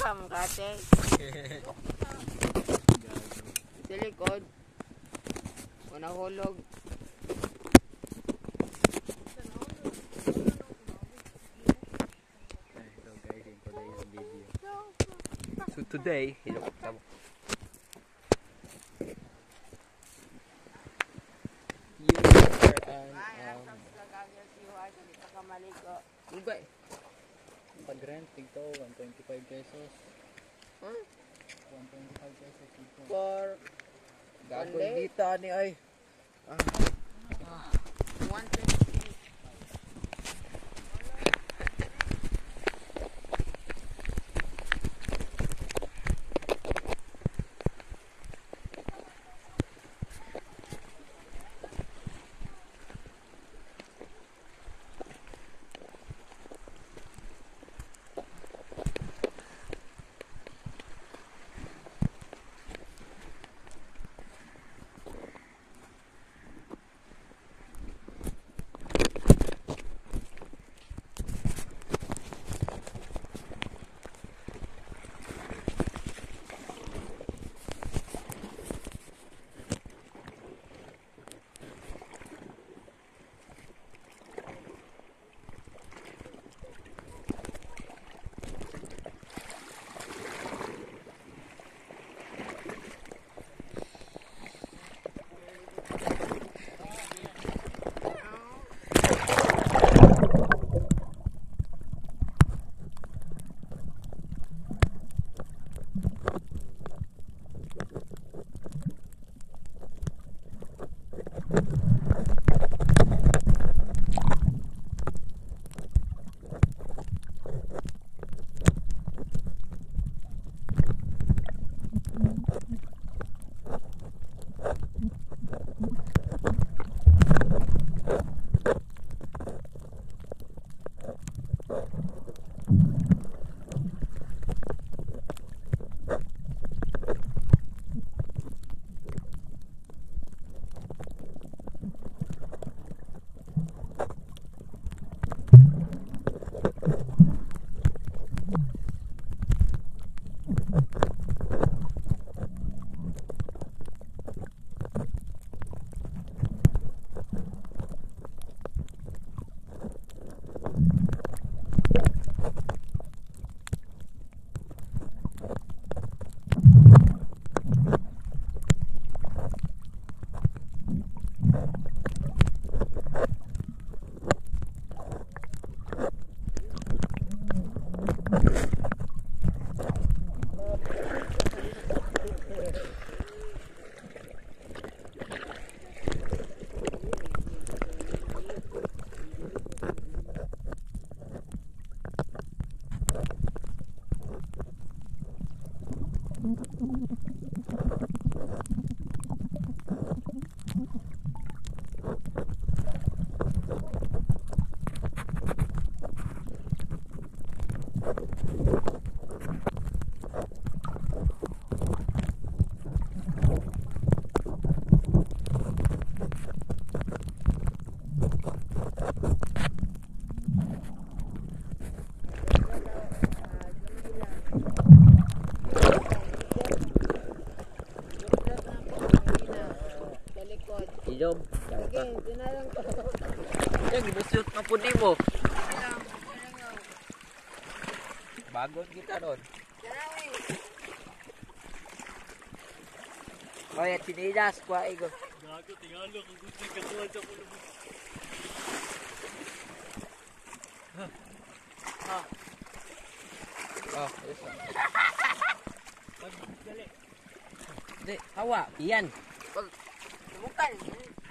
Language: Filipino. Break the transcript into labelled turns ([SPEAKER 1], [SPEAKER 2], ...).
[SPEAKER 1] Kam kate. Sa likod. Una hulog.
[SPEAKER 2] So guys, ito na yung video. So today, you know, pag-rent dito 125 pesos.
[SPEAKER 1] Huh?
[SPEAKER 2] 125 pesos dito.
[SPEAKER 1] For
[SPEAKER 2] Gagoy dito ni ay.
[SPEAKER 1] 120.
[SPEAKER 2] Inom.
[SPEAKER 1] Sige, dinalang ko.
[SPEAKER 2] Yan, ginusot na po mo. Bagon kita ron. Oy, at sinilas, kuha igo.
[SPEAKER 3] Gago, tingalo kung gusto yung katuan sa pulo mo.
[SPEAKER 2] Oh, yes. Dali. Hawa, iyan.
[SPEAKER 1] Bukan.